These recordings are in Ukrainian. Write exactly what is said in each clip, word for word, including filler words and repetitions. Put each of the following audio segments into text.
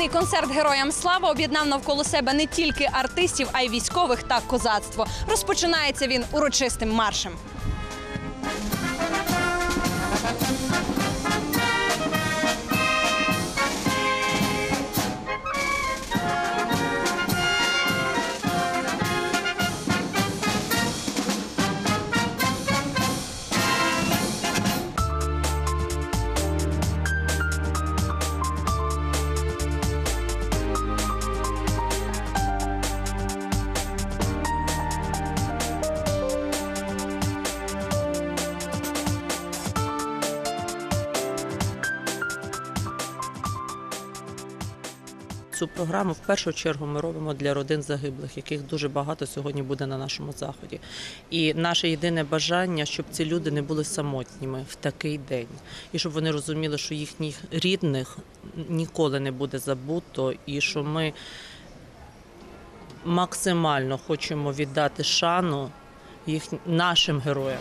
Благодійний концерт «Героям слава» об'єднав навколо себе не тільки артистів, а й військових та козацтво. Розпочинається він урочистим маршем. Цю програму в першу чергу ми робимо для родин загиблих, яких дуже багато сьогодні буде на нашому заході. І наше єдине бажання, щоб ці люди не були самотніми в такий день. І щоб вони розуміли, що їхніх рідних ніколи не буде забуто, і що ми максимально хочемо віддати шану їх, нашим героям.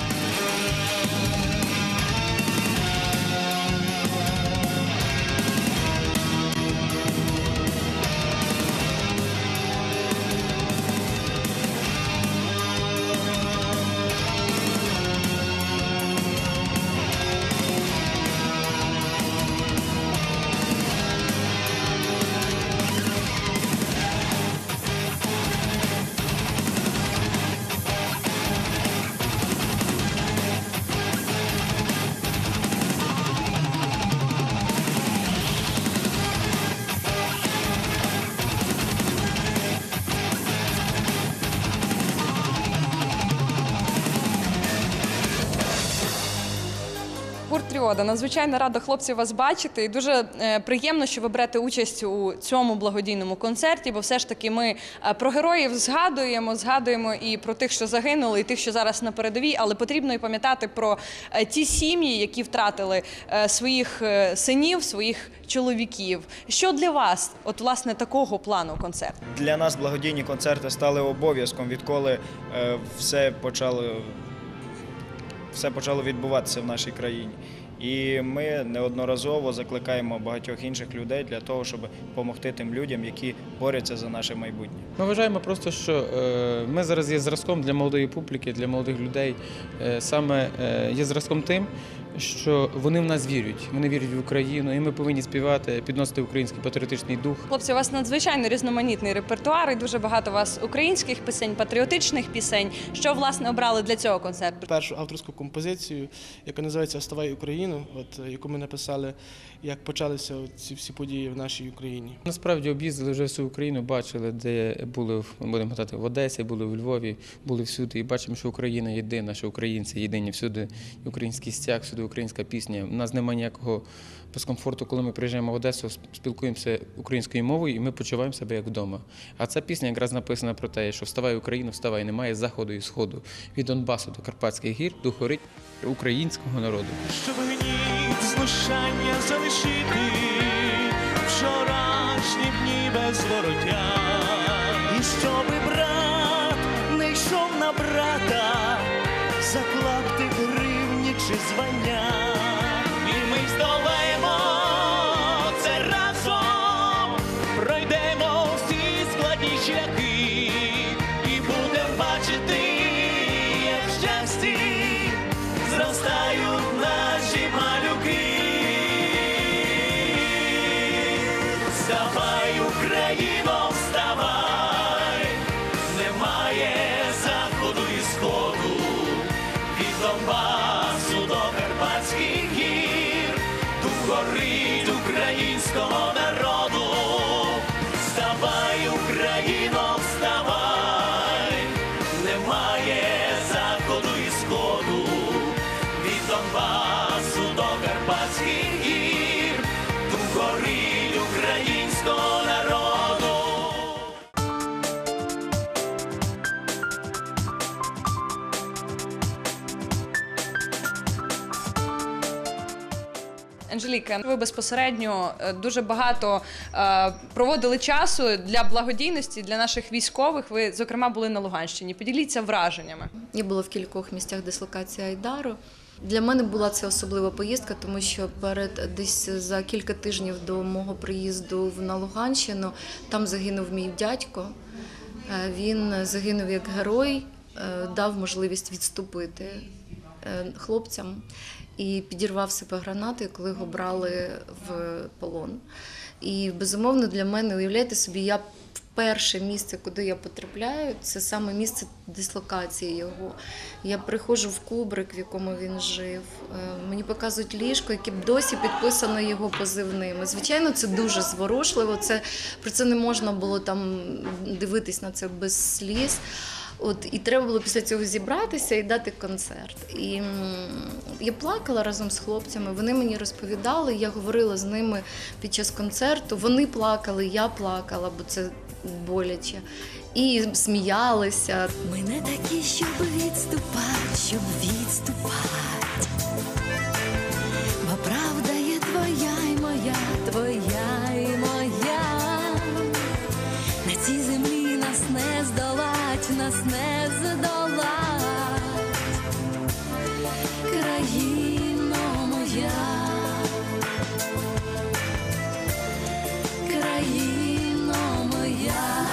Гурт «Тріода». Надзвичайно рада, хлопці, вас бачити. І дуже приємно, що ви берете участь у цьому благодійному концерті, бо все ж таки ми про героїв згадуємо, згадуємо і про тих, що загинули, і тих, що зараз на передовій, але потрібно і пам'ятати про ті сім'ї, які втратили своїх синів, своїх чоловіків. Що для вас, от, власне, такого плану концерт? Для нас благодійні концерти стали обов'язком, відколи все почало Все почало відбуватися в нашій країні. І ми неодноразово закликаємо багатьох інших людей для того, щоб допомогти тим людям, які борються за наше майбутнє. Ми вважаємо просто, що ми зараз є зразком для молодої публіки, для молодих людей. Саме є зразком тим, що вони в нас вірять, вони вірять в Україну, і ми повинні співати, підносити український патріотичний дух. Хлопці, у вас надзвичайно різноманітний репертуар, і дуже багато у вас українських пісень, патріотичних пісень. Що, власне, обрали для цього концерту? Першу авторську композицію, яка називається «Вставай, Україну», от, яку ми написали, як почалися ці всі події в нашій Україні. Насправді об'їздили вже всю Україну, бачили, де були, будемо казати, в Одесі, були в Львові, були всюди, і бачимо, що Україна єдина, що українці єдині, всюди український стяг, всюди українська пісня. У нас немає ніякого дискомфорту, коли ми приїжджаємо в Одесу, спілкуємося українською мовою, і ми почуваємо себе як вдома. А ця пісня якраз написана про те, що «Вставай, Україно, вставай, немає заходу і сходу, від Донбасу до Карпатських гір, духорить українського народу». Щоб гніт знущання залишити, вчорашні дні без вороття. І щоби брат не йшов на брата, заклапти гривні чи звання. І ми здолаємо це разом, пройдемо всі складні шляхи і будемо бачити, як в щасті зростають наші малюки. Вставай, Україно, вставай, немає заходу і сходу, від Донбасу до Карпатських гір, дух горить українського народу. Вставай, Україно, вставай, немає заходу і сходу, від Донбасу до Карпатських гір, дух горить українського народу. Анжеліка, ви безпосередньо дуже багато е, проводили часу для благодійності, для наших військових. Ви, зокрема, були на Луганщині. Поділіться враженнями. Я була в кількох місцях дислокації Айдару. Для мене була це особлива поїздка, тому що перед десь за кілька тижнів до мого приїзду на Луганщину там загинув мій дядько. Він загинув як герой, дав можливість відступити хлопцям і підірвав себе гранатою, коли його брали в полон. І, безумовно, для мене, уявляєте собі, я перше місце, куди я потрапляю, це саме місце дислокації його. Я приходжу в кубрик, в якому він жив. Мені показують ліжко, яке досі підписано його позивними. Звичайно, це дуже зворушливо. Це, про це не можна було там дивитись на це без сліз. От, і треба було після цього зібратися і дати концерт. І я плакала разом з хлопцями, вони мені розповідали, я говорила з ними під час концерту. Вони плакали, я плакала, бо це боляче. І сміялися. Ми не такі, щоб відступати, щоб відступати. Бо правда є твоя і моя, твоя і моя. На цій землі нас не здолать, нас не здолать. Країно моя, країно моя.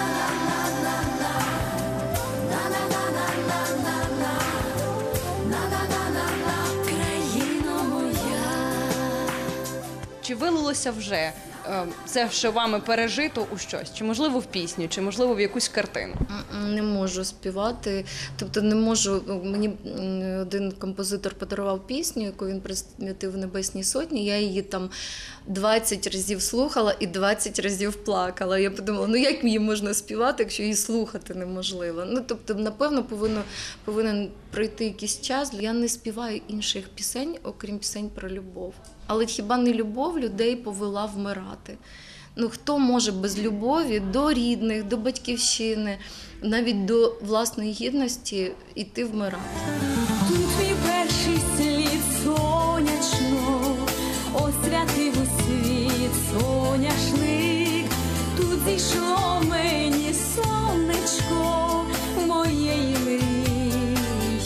Країно моя. Чи вилилося вже е, це, що вами пережито, у щось? Чи, можливо, в пісню, чи, можливо, в якусь картину? Не можу співати, тобто не можу, мені один композитор подарував пісню, яку він присвятив Небесній Сотні, я її там двадцять разів слухала і двадцять разів плакала. Я подумала, ну як її можна співати, якщо її слухати неможливо? Ну, тобто, напевно, повинно, повинен пройти якийсь час. Я не співаю інших пісень, окрім пісень про любов. Але хіба не любов людей повела вмирати? Ну, хто може без любові до рідних, до батьківщини, навіть до власної гідності йти вмирати? Тут мій перший слід сонячно, освятив у світ соняшник. Тут зійшло мені сонечко моєї мрії.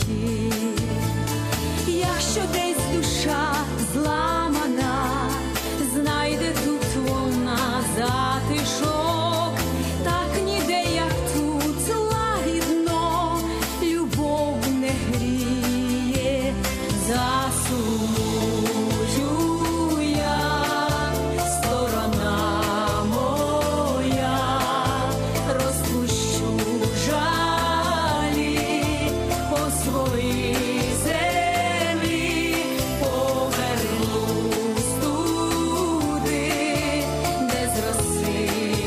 Якщо десь душа зламана, знайде тут вона затишок, так ніде, як тут лагідно, любов не гріє, засумую я, сторона моя, розпущу жалі по своїй землі, повернусь туди, де з роси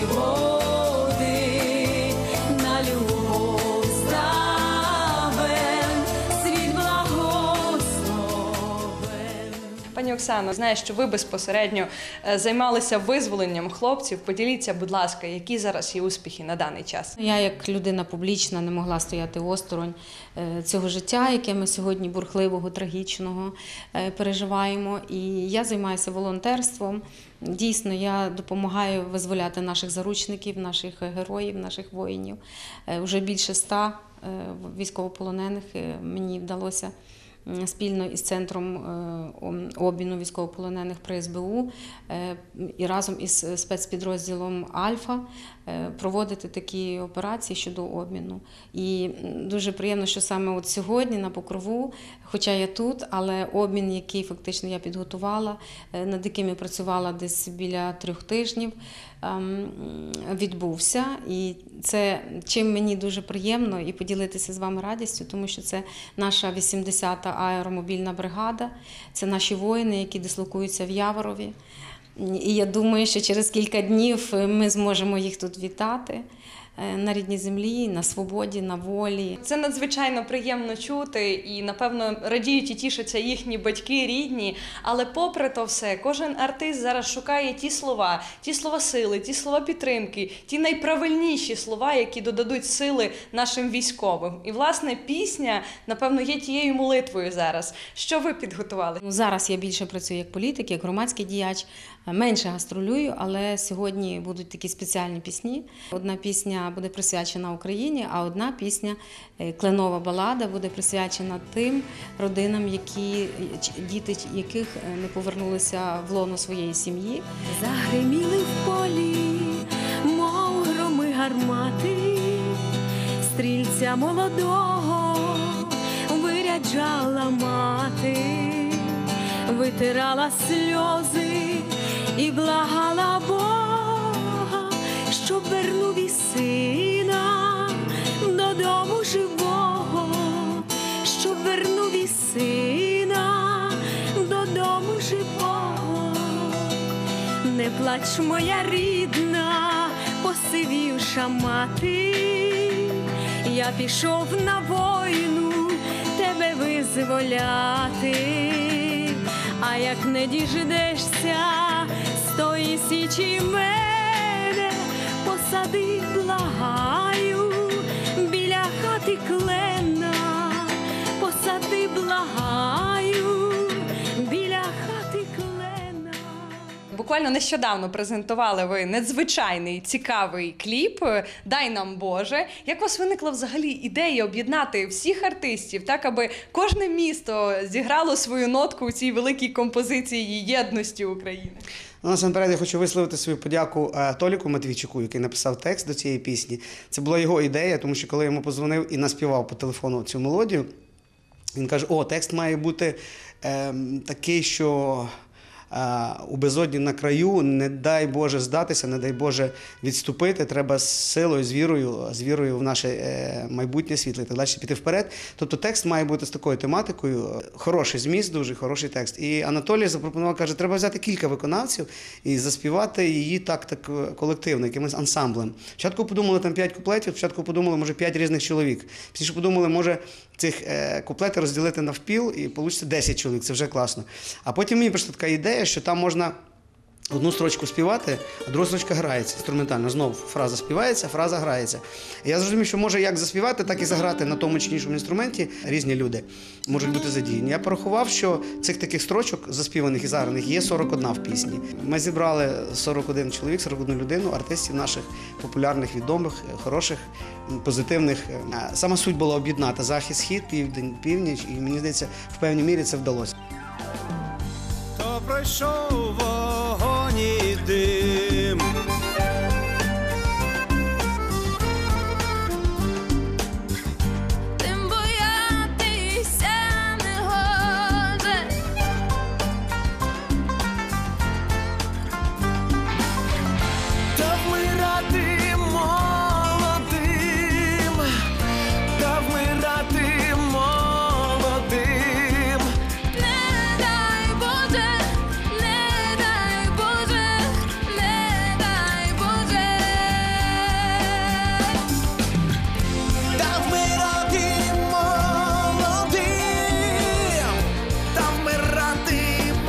води на любов ставен, світ благословен. Пані Оксано, знаю, що ви безпосередньо е, займалися визволенням хлопців. Поділіться, будь ласка, які зараз є успіхи на даний час? Я, як людина публічна, не могла стояти осторонь е, цього життя, яке ми сьогодні бурхливого, трагічного е, переживаємо. І я займаюся волонтерством. Дійсно, я допомагаю визволяти наших заручників, наших героїв, наших воїнів. Е, Уже більше ста е, військовополонених е, мені вдалося м, спільно із Центром е, ом- обміну військовополонених при ес бе у е, і разом із спецпідрозділом «Альфа» е, проводити такі операції щодо обміну. І м, дуже приємно, що саме от сьогодні на Покрову, хоча я тут, але обмін, який фактично я підготувала, е, над яким я працювала десь біля трьох тижнів, ем, відбувся. І це чим мені дуже приємно і поділитися з вами радістю, тому що це наша вісімдесята аеромобільна бригада, це наші воїни, які дислокуються в Яворові. І я думаю, що через кілька днів ми зможемо їх тут вітати е, на рідній землі, на свободі, на волі. Це надзвичайно приємно чути, і, напевно, радіють і тішаться їхні батьки, рідні. Але попри то все, кожен артист зараз шукає ті слова, ті слова сили, ті слова підтримки, ті найправильніші слова, які додадуть сили нашим військовим. І, власне, пісня, напевно, є тією молитвою зараз. Що ви підготували? Ну, зараз я більше працюю як політик, як громадський діяч, менше гастролюю, але сьогодні будуть такі спеціальні пісні. Одна пісня пісня буде присвячена Україні, а одна пісня «Кленова балада» буде присвячена тим родинам, які, діти яких не повернулися в лоно своєї сім'ї. Загриміли в полі, мов громи гармати, стрільця молодого виряджала мати, витирала сльози і благала Бога, щоб вернув і сина додому живого, щоб вернув і сина додому живого. Не плач, моя рідна, посивівша мати, я пішов на війну тебе визволяти, а як не діждешся з тої січі мене, посади, благаю, біля хати клена, посади, благаю, біля хати клена. Буквально нещодавно презентували ви надзвичайний цікавий кліп «Дай нам Боже». Як у вас виникла взагалі ідея об'єднати всіх артистів, так аби кожне місто зіграло свою нотку у цій великій композиції єдності України? Ну, насамперед я хочу висловити свою подяку Толіку Матвійчуку, який написав текст до цієї пісні. Це була його ідея, тому що коли я йому подзвонив і наспівав по телефону цю мелодію, він каже: о, текст має бути е, такий, що у безодні на краю, не дай Боже здатися, не дай Боже відступити, треба з силою, з вірою, з вірою в наше майбутнє світле і так далі піти вперед. Тобто текст має бути з такою тематикою, хороший зміст, дуже хороший текст. І Анатолій запропонував, каже, треба взяти кілька виконавців і заспівати її так, так колективно, якимось ансамблем. Спочатку подумали там п'ять куплетів, спочатку подумали, може, п'ять різних чоловік. Пізніше подумали, може, цих куплетів розділити навпіл і вийде десять чоловік, це вже класно. А потім мені прийшла така ідея, що там можна одну строчку співати, а друга строчка грається інструментально. Знову фраза співається, фраза грається. І я зрозумів, що може як заспівати, так і заграти на тому чи іншому інструменті. Різні люди можуть бути задіяні. Я порахував, що цих таких строчок заспіваних і заграних є сорок одна в пісні. Ми зібрали сорок один чоловік, сорок одну людину, артистів наших популярних, відомих, хороших, позитивних. Сама суть була об'єднати захід, схід, південь, північ, і мені здається, в певній мірі це вдалося. То пройшов вогонь і дим, Тим боятися не гоже, та вмирати молодим, та вмирати молодим. не дай Боже, не дай Боже, не дай Боже. Та вмирати молодим, та вмирати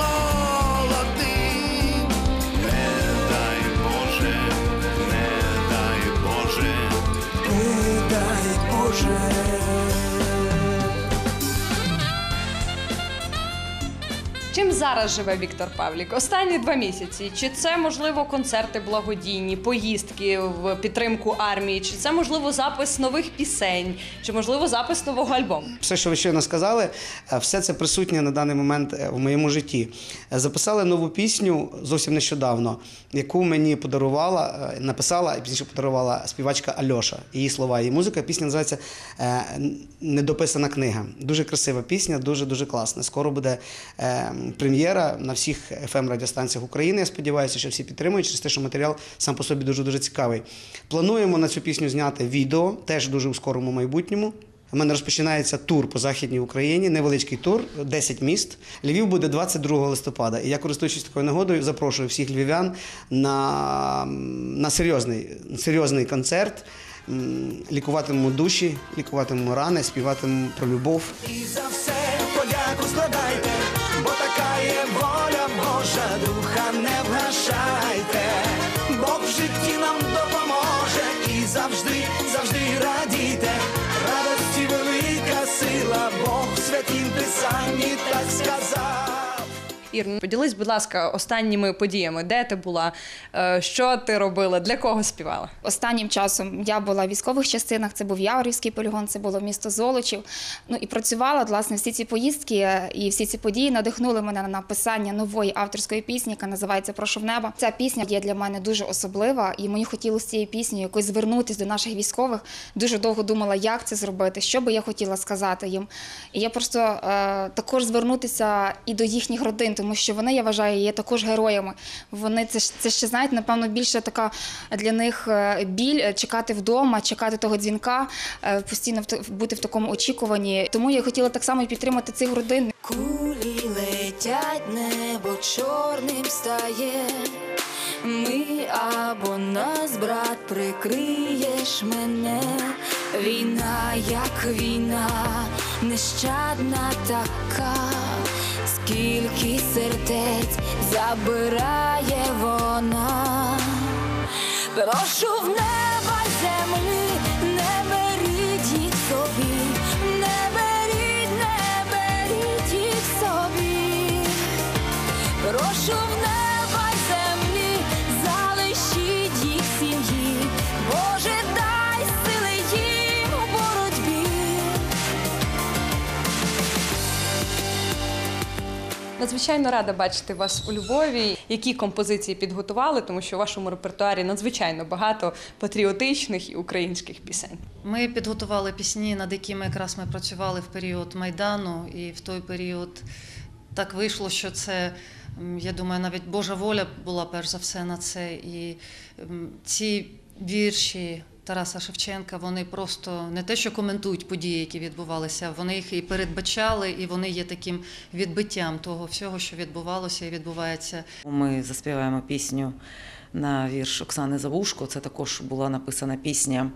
молодим. Не дай Боже, не дай Боже, не дай Боже. Чим зараз живе Віктор Павлік? Останні два місяці. Чи це, можливо, концерти благодійні, поїздки в підтримку армії, чи це, можливо, запис нових пісень, чи, можливо, запис нового альбому? Все, що ви щойно сказали, все це присутнє на даний момент в моєму житті. Записали нову пісню зовсім нещодавно, яку мені подарувала, написала і пізніше подарувала співачка Альоша. Її слова, її музика. Пісня називається «Недописана книга». Дуже красива пісня, дуже-дуже класна. Скоро буде прем'єра на всіх еф ем-радіостанціях України. Я сподіваюся, що всі підтримують через те, що матеріал сам по собі дуже-дуже цікавий. Плануємо на цю пісню зняти відео, теж дуже у скорому майбутньому. У мене розпочинається тур по Західній Україні, невеличкий тур, десять міст. Львів буде двадцять другого листопада. І я, користуючись такою нагодою, запрошую всіх львів'ян на, на серйозний, серйозний концерт. Лікуватимемо душі, лікуватимемо рани, співатимемо про любов. І за все подяку складайте, бо така є воля Божа, духа не вгашайте. Бог в житті нам допоможе і завжди, завжди радійте. Радості велика сила, Бог в святім Писанні так сказав. Ір, поділись, будь ласка, останніми подіями. Де ти була? Е, Що ти робила? Для кого співала? Останнім часом я була в військових частинах, це був Яворівський полігон, це було місто Золочів. Ну і працювала, власне, всі ці поїздки і всі ці події надихнули мене на написання нової авторської пісні, яка називається «Прошу в небо». Ця пісня є для мене дуже особлива, і мені хотілося цією піснею якось звернутися до наших військових. Дуже довго думала, як це зробити, що би я хотіла сказати їм. І я просто е, також звернутися і до їхніх родин, тому що вони, я вважаю, є також героями. Вони, це, це ще, знаєте, напевно, більше така для них біль, чекати вдома, чекати того дзвінка, е, постійно в, бути в такому очікуванні. Тому я хотіла так само і підтримати цих родин. Кулі летять, небо чорним стає. Ми або нас, брат, прикриєш мене. Війна, як війна, нещадна така. Скільки сердець забирає вона. Прошу в неба й землі, не беріть їх собі, не беріть, не беріть їх собі. Прошу в неба й землі, залишіть їх сім'ї. Боже, дай сили їм у боротьбі. Надзвичайно рада бачити вас у Львові. Які композиції підготували, тому що у вашому репертуарі надзвичайно багато патріотичних і українських пісень. Ми підготували пісні, над якими якраз ми працювали в період Майдану, і в той період так вийшло, що це, я думаю, навіть Божа воля була перш за все на це. І ці вірші Тараса Шевченка, вони просто не те, що коментують події, які відбувалися, вони їх і передбачали, і вони є таким відбиттям того всього, що відбувалося і відбувається. Ми заспіваємо пісню на вірш Оксани Завушко. Це також була написана пісня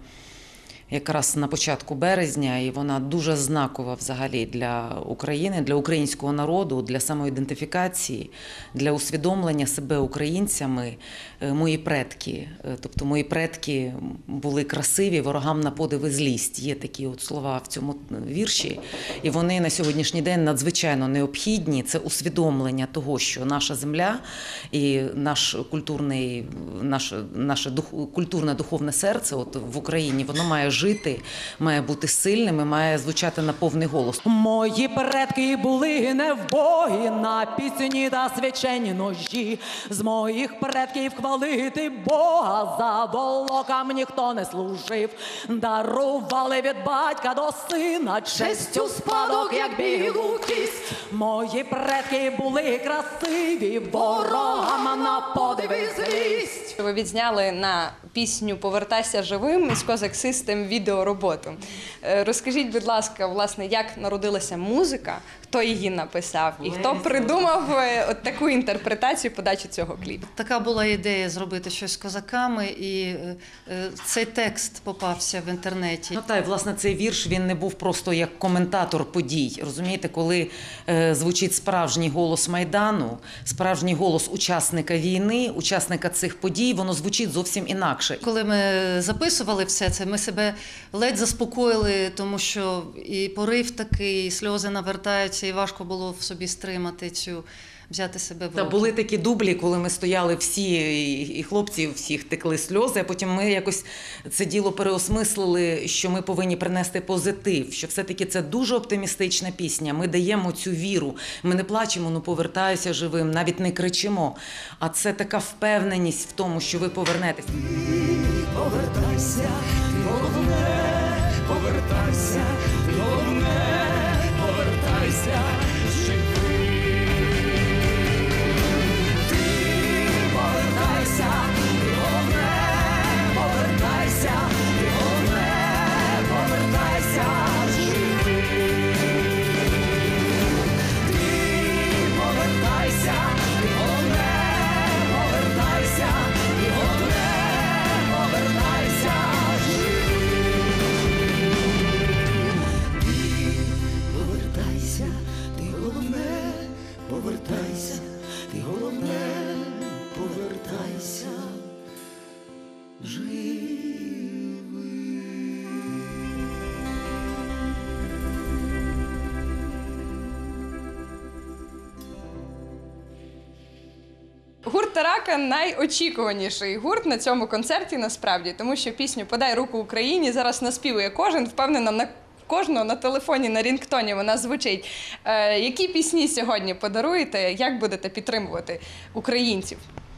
якраз на початку березня, і вона дуже знакова взагалі для України, для українського народу, для самоідентифікації, для усвідомлення себе українцями. Мої предки, тобто мої предки були красиві, ворогам на подиви злість. Є такі от слова в цьому вірші, і вони на сьогоднішній день надзвичайно необхідні. Це усвідомлення того, що наша земля і наш культурний, наш, наше дух, культурне духовне серце от в Україні, воно має жити, має бути сильним і має звучати на повний голос. Мої предки були невбогі, на пісні та свячені ножі. З моїх предків хвалити Бога, за волокам ніхто не служив. Дарували від батька до сина честю спадок, як білу кість. Мої предки були красиві, ворогам на подиви злість. Ви відзняли на пісню «Повертайся живим» із Козак Систем відеороботу. Розкажіть, будь ласка, власне, як народилася музика, хто її написав і хто придумав от таку інтерпретацію подачі цього кліпу? Така була ідея зробити щось з козаками, і цей текст попався в інтернеті. Ну, та, і, власне, цей вірш, він не був просто як коментатор подій. Розумієте, коли е, звучить справжній голос Майдану, справжній голос учасника війни, учасника цих подій, воно звучить зовсім інакше. Коли ми записували все це, ми себе ледь заспокоїли, тому що і порив такий, і сльози навертаються, і важко було в собі стримати цю, взяти себе в руки. Та були такі дублі, коли ми стояли всі, і хлопці, всіх текли сльози, а потім ми якось це діло переосмислили, що ми повинні принести позитив, що все-таки це дуже оптимістична пісня. Ми даємо цю віру, ми не плачемо, ну повертаюся живим, навіть не кричимо, а це така впевненість в тому, що ви повернетесь. Повертайся, головне, повертайся, головне, повертайся, живий. Ти повертайся, головне, повертайся, головне, повертайся, живий. Ти повертайся, головне, повертайся, головне, повертайся, живий. Ти повертайся, ти Гурт Тарака найочікуваніший гурт на цьому концерті насправді, тому що пісню «Подай руку Україні» зараз наспівує кожен, впевнена, на кожного на телефоні, на рінгтоні вона звучить. Е, які пісні сьогодні подаруєте, як будете підтримувати українців?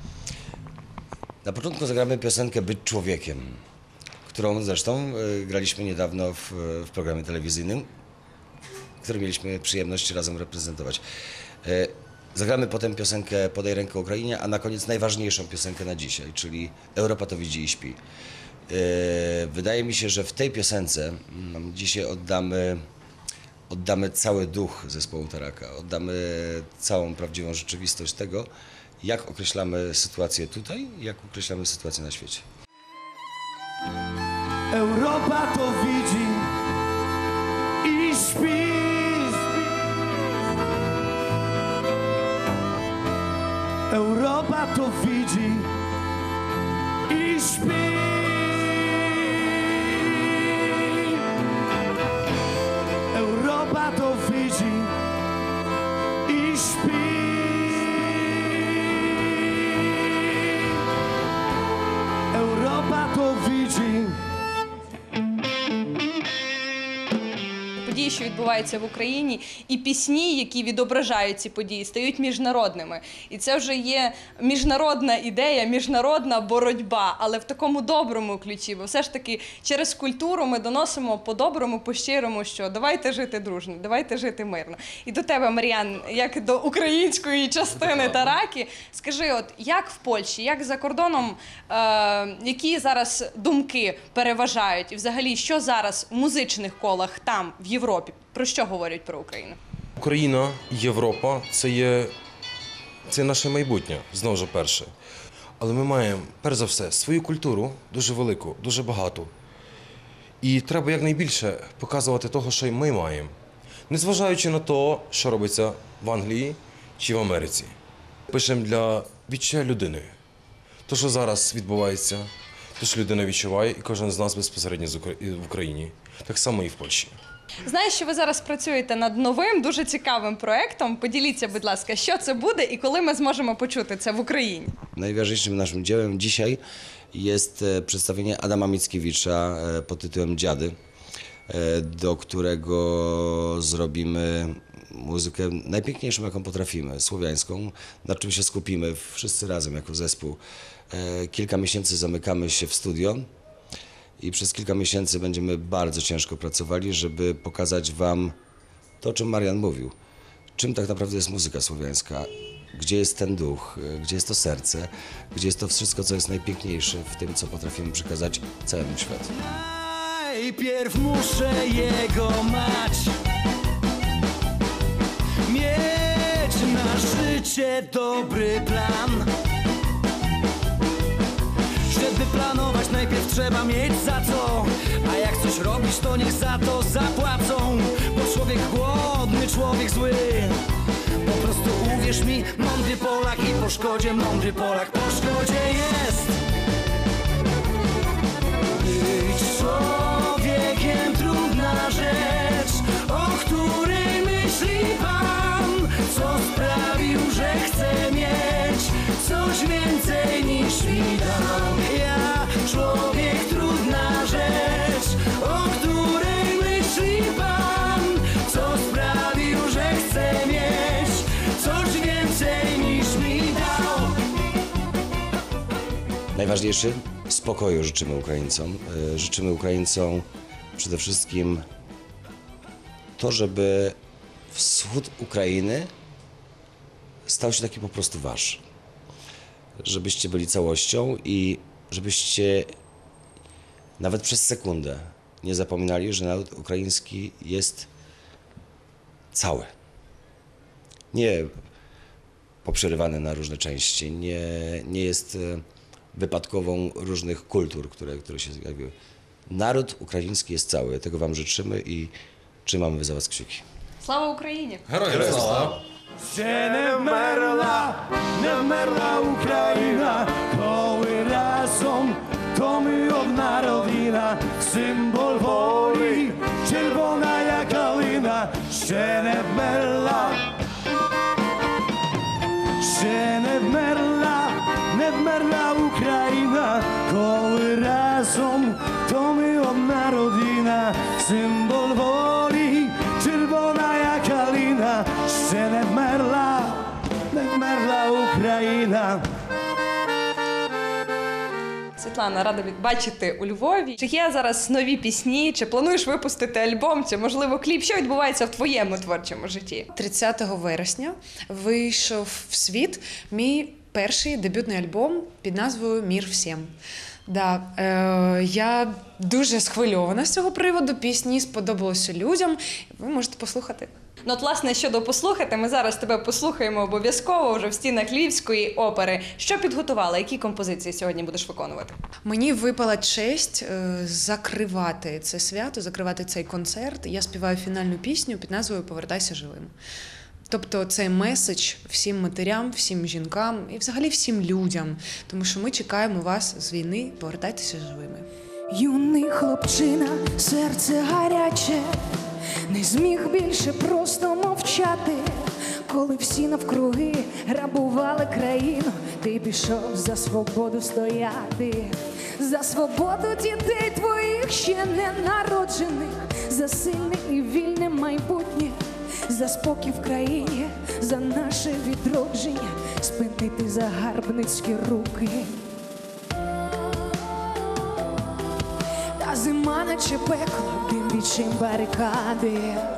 Na początku zagramy piosenkę Być człowiekiem, którą zresztą y, graliśmy niedawno w, w programie telewizyjnym, który mieliśmy przyjemność razem reprezentować. Y, zagramy potem piosenkę Podaj rękę Ukrainie, a na koniec najważniejszą piosenkę na dzisiaj, czyli Europa to widzi i śpi. Y, wydaje mi się, że w tej piosence mm, dzisiaj oddamy, oddamy cały duch zespołu Taraka, oddamy całą prawdziwą rzeczywistość tego, jak określamy sytuację tutaj, jak określamy sytuację na świecie. Europa to widzi i śpi. Europa to widzi i śpi. Europa to widzi i śpi. Europa to widzi. Події, що відбуваються в Україні, і пісні, які відображають ці події, стають міжнародними. І це вже є міжнародна ідея, міжнародна боротьба, але в такому доброму ключі. Бо все ж таки через культуру ми доносимо по-доброму, по-щирому, що давайте жити дружно, давайте жити мирно. І до тебе, Мар'ян, як до української частини Тараки, скажи, от як в Польщі, як за кордоном, е, які зараз думки переважають? І взагалі, що зараз в музичних колах там, в Європі? Про що говорять про Україну? Україна, Європа – це є це наше майбутнє, знову ж перше. Але ми маємо, перш за все, свою культуру, дуже велику, дуже багату. І треба якнайбільше показувати того, що ми маємо. Незважаючи на те, що робиться в Англії чи в Америці. Пишемо для відчуття людини. Те, що зараз відбувається, те, що людина відчуває, і кожен з нас безпосередньо в Україні. Так само і в Польщі. Знаю, що ви зараз працюєте над новим, дуже цікавим проєктом. Поділіться, будь ласка, що це буде і коли ми зможемо почути це в Україні? Najważniejszym naszym dziełem dzisiaj jest przedstawienie Adama Mickiewicza pod tytułem Dziady, do którego zrobimy muzykę najpiękniejszą, jaką potrafimy, słowiańską, nad czym się skupimy wszyscy razem jako zespół. Kilka miesięcy zamykamy się w studio i przez kilka miesięcy będziemy bardzo ciężko pracowali, żeby pokazać wam to, o czym Marian mówił. Czym tak naprawdę jest muzyka słowiańska, gdzie jest ten duch, gdzie jest to serce, gdzie jest to wszystko, co jest najpiękniejsze w tym, co potrafimy przekazać całemu światu. Najpierw muszę jego mać, mieć na życie dobry plan. Żeby planować, najpierw trzeba mieć za co, a jak coś robisz, to niech za to zapłacą. Bo człowiek głodny, człowiek zły. Po prostu uwierz mi, mądry Polak i po szkodzie, mądry Polak po szkodzie jest. Być człowiekiem trudna rzecz, o której myśli Pan, co sprawił, że chce mieć coś więcej niż mi dał. Ja, człowiek trudna rzecz, o której myśli Pan, co sprawił, że chce mieć coś więcej niż mi dał. Najważniejszy spokoju życzymy Ukraińcom. Życzymy Ukraińcom przede wszystkim to, żeby wschód Ukrainy stał się taki po prostu wasz. Żebyście byli całością i żebyście nawet przez sekundę nie zapominali, że naród ukraiński jest cały. Nie poprzerywany na różne części, nie, nie jest wypadkową różnych kultur, które, które się zjawiły. Naród ukraiński jest cały. Tego wam życzymy i trzymamy za was kciuki. Слава Україні! Героям слава! Ще не вмерла, не вмерла Україна, коли разом, то ми одна родина, символ волі, червона як калина, ще не вмерла, ще не вмерла коли разом, то ми одна родина, символ волі, червона як калина, ще не вмерла, не вмерла Україна. Світлана, рада бачити у Львові. Чи є зараз нові пісні, чи плануєш випустити альбом, чи, можливо, кліп? Що відбувається в твоєму творчому житті? тридцятого вересня вийшов в світ мій перший дебютний альбом під назвою «Мір всім». Да, е, я дуже схвильована з цього приводу, пісні сподобалися людям, ви можете послухати. Ну, от, власне, щодо послухати, ми зараз тебе послухаємо обов'язково вже в стінах Львівської опери. Що підготувала? Які композиції сьогодні будеш виконувати? Мені випала честь е, закривати це свято, закривати цей концерт. Я співаю фінальну пісню під назвою «Повертайся живим». Тобто це меседж всім матерям, всім жінкам і взагалі всім людям. Тому що ми чекаємо вас з війни, повертайтеся живими. Юний хлопчина, серце гаряче, не зміг більше просто мовчати. Коли всі навкруги грабували країну, ти пішов за свободу стояти. За свободу дітей твоїх ще не народжених, за сильне і вільне майбутнє, за спокій в країні, за наше відродження, спинити загарбницькі руки. Та зима наче пекло, дим відчим барикади.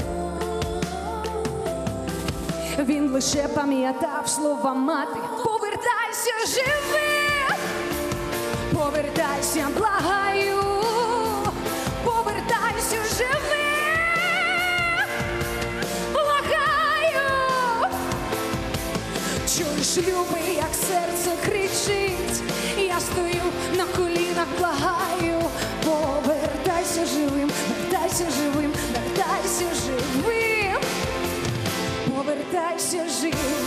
Він лише пам'ятав слова мати: повертайся живим, повертайся, благаю, повертайся живим, благаю. Чуєш, любий, як серце кричить, я стою на колінах, благаю, повертайся живим, вертайся живим, вертайся живим, повертайся живим.